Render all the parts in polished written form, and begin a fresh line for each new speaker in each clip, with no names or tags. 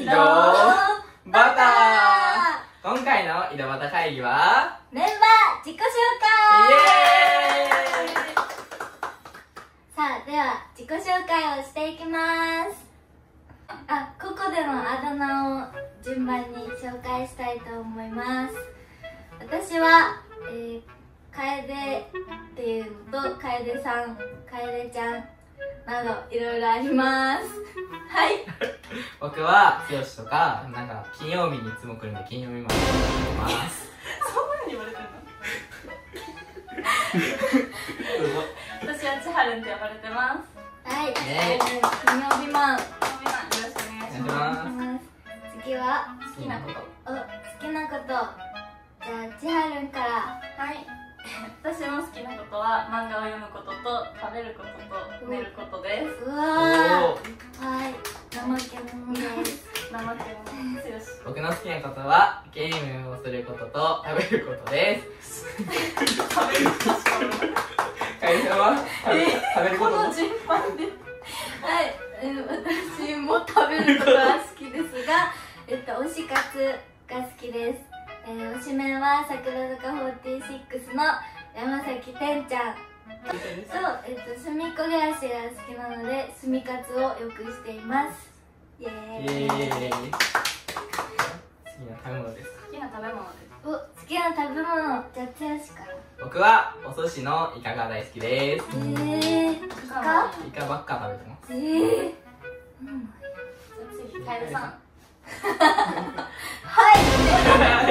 井戸端。今回の井戸端会議は
メンバー自己紹介。
イエーイ。
さあ、では自己紹介をしていきます。ここでのあだ名を順番に紹介したいと思います。私は、楓っていうのと、楓さん、楓ちゃんなどいろいろあります。はい。
僕は剛とか、なんか金曜日にいつも来るんで金曜日まで来ます。
そんなに言われてるの？私は千春って呼ばれてます。
はい、金曜日マン。
よろしくお願いします。
次は
好きなこと。
好きなこと。じゃあ千春から。
はい。私の好きなことは漫画を読むことと食べることと寝ることです。
うわー、はい、怠け者です。
怠け者強し。
僕の好きなことはゲームをすることと食べることです。
食べることしかも。
楓さんは食べること
この順番で。
はい、私も食べることは好きですが、推し活が好きです。推しメンは櫻坂46の山崎天ちゃんと、隅っこ暮らしが好きなので隅活をよくしています。イエーイ。
好きな食べ物ですか？
好きな食べ物です。
好きな食べ物。じゃあ剛から。
僕はお寿司のイカが大好きです。
イカ？
イカばっか食べてます。
次、楓さん。
はい。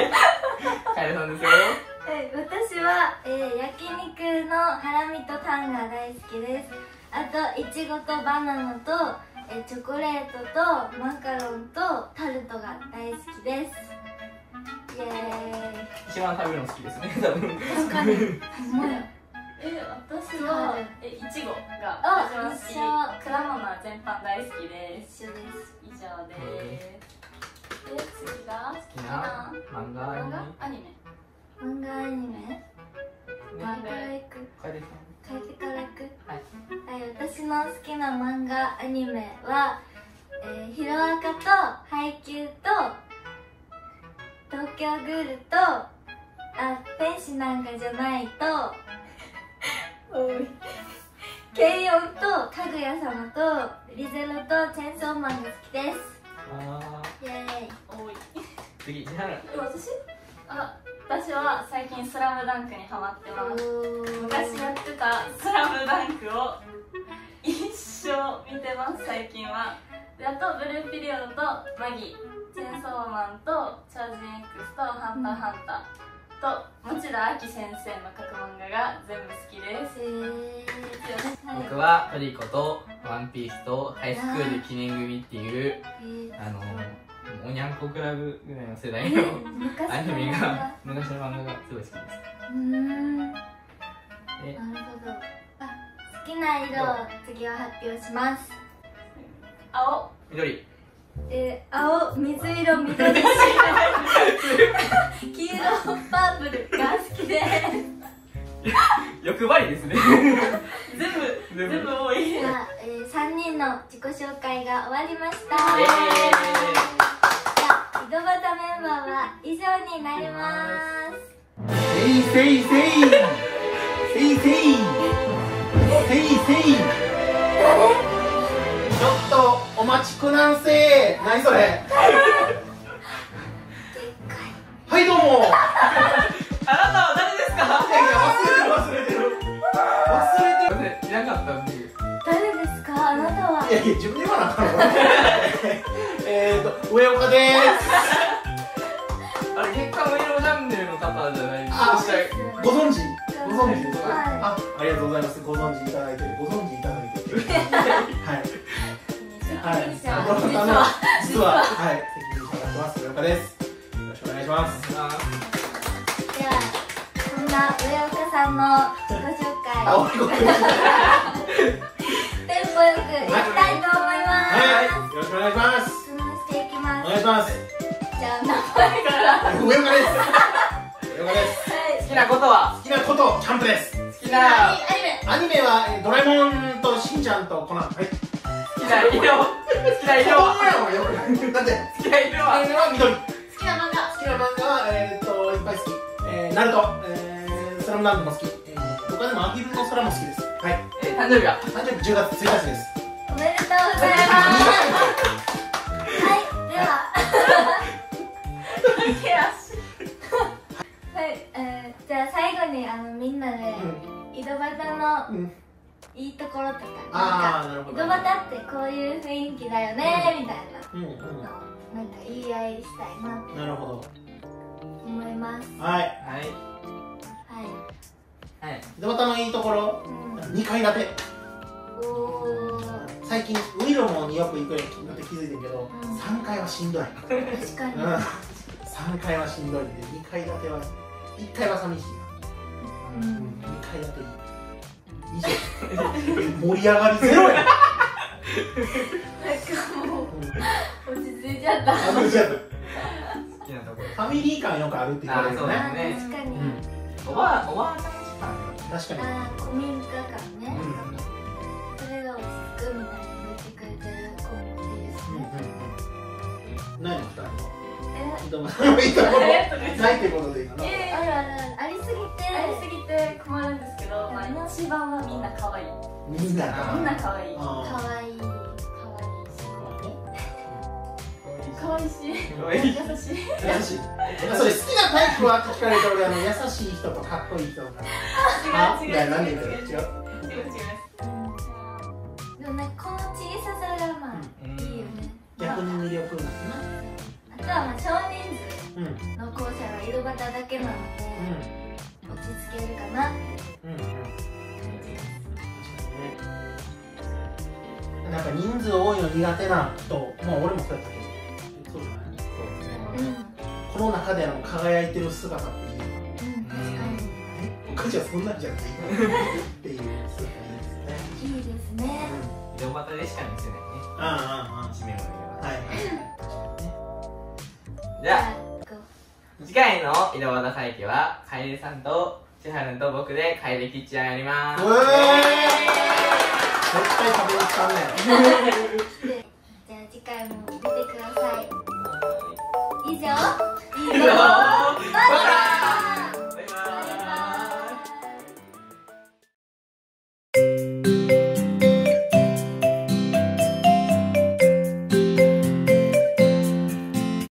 楓さんですよ。
私は、焼肉のハラミとタンが大好きです。あといちごとバナナと、チョコレートとマカロンとタルトが大好きです。イエーイ。
一番食べるの好きですね。多分。
わかる。ほんまや。
私は、いちごが一番好き。果物は全般大好きです。
一緒です。
以上です。次が
好きな漫画
アニメ。
漫画アニメ。
漫画。
楓さん。
楓からいく。
はい。
はい、私の好きな漫画アニメは、ヒロアカとハイキューと東京グールと天使なんかじゃないとケイオンとかぐや様とリゼロとチェンソーマンが好きです。イエーイ。
多い。
次、千春。
私は最近スラムダンクにハマってます。昔やってたスラムダンクを一生見てます、最近は。で、あとブルーピリオドとマギ、チェンソーマンとチャージ X とハンターハンターと持田秋先生の書く漫画が全部好きです。
僕はトリコとワンピースとハイスクール記念組っていうおにゃんこクラブぐらいの世代のアニメが昔の漫画がすごい好きです。
なるほど。好きな色を次は発表します。
青、
緑。
青、水色、緑、白、黄色、パープルが好きです。
欲張りですね。
全部多い。
じゃあ、3人の自己紹介が終わりました。井戸端メンバーは以上になります。
せいせいせいせいせいせいせい。ちょっとお待ちくなんせ。何それ。はいどうも。
あなたは誰ですか？
いやいや忘れてる
いなかったんで。
誰ですか、あなたは。
いやいや自分で言わなあかんの。上岡です。
あれ、月刊ウイロチャンネルの方じゃないですか？
ご存知ですか？
は
ありがとうございます。ご存知いただいてはい実は責任者になってます上岡です。よろしくお願いします。
では、そんな上岡さんの自己紹介をテンポよくいきたいと思います。
よろしくお願いします。
質問していきます。
お願いします。
じゃあ名前から
上岡です。上岡です。
好きなことは？
好きなことキャンプです。
好きな
アニメはドラえもんとしんちゃんとコナン。はい。
好きな色？ きな色は
よくない。だって
好きな色は
緑。
好きな漫画。
好きな漫画はいっぱい好き。ナルト、スラムダンクも好き。他でもアヒルの空も好きです。はい。
誕生日は
誕生日10月1日です。
おめでとうございますはいでははい、じゃあ最後にみんなで井戸端のいいところとか、なんか井戸端ってこういう雰囲気だよねみたいなのなんか言い合いしたいな
なるほど。
思います。
はい。
はい
はい
はい
井戸端のいいところ、2階建て。最近ウイロもによく行くようになって気づいてるけど、3階はしんどい。
確かに。
3階はしんどいんで、2階建ては1階は寂しいな。2階建ていい。以上。盛り上がりゼロや。
なんかもう落ち着いちゃった。
好きなとこ
ろ。
ファミリー感よくあるって言われるよね。
確かに。
おばあちゃんしか
確かに。
古民家感ね。それが落ち着くみたいに言ってくれてる子もいいですね。
ないの2人は。井戸端のいいところないってことでいいかな。
ありすぎて
困るんですけど、一番はみんな可愛い。
みんな
可愛い。
可愛い
可愛いし、優しい。
優しい。それ好きなタイプはって聞かれて俺優しい人とかっこいい人とか。
違う。
いや何言ってる？違う。
でもねこの小ささがまあいいよね。
逆に魅力なんだ
あとは少人数の校舎が井戸端だけなので落ち着けるかなって
なんか人数多いの苦手な人、まあ俺もそうやったけど、そうじゃない？そうですね。この中で輝いてる姿っていいよな。
確かに。
僕たちはそんなんじゃないっていう姿いいですね。
いいですね。
井戸端でしか見せないね。一面を見れば。
はい。
じゃあ次回の井戸端会議は楓さんと千春と僕で楓キッチンやります。
絶対食べに来たね。
じゃあ次回も見てください。以上。